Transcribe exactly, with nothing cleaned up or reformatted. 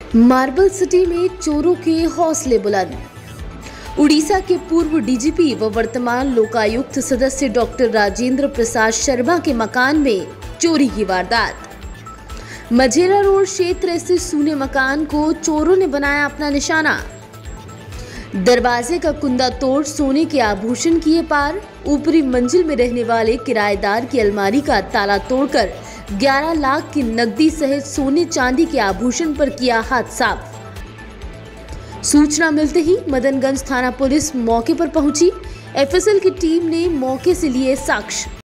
Marble city में चोरों के हौसले बुलंद। उड़ीसा के पूर्व डीजीपी व वर्तमान लोकायुक्त सदस्य डॉक्टर राजेंद्र प्रसाद शर्मा के मकान में चोरी की वारदात। मझेरा रोड क्षेत्र स्थित सूने मकान को चोरों ने बनाया अपना निशाना। दरवाजे का कुंदा तोड़ सोने के आभूषण किए पार। ऊपरी मंजिल में रहने वाले किराएदार की अलमारी का ताला तोड़कर ग्यारह लाख की नकदी सहित सोने चांदी के आभूषण पर किया हाथ साफ। सूचना मिलते ही मदनगंज थाना पुलिस मौके पर पहुंची। एफएसएल की टीम ने मौके से लिए साक्ष्य।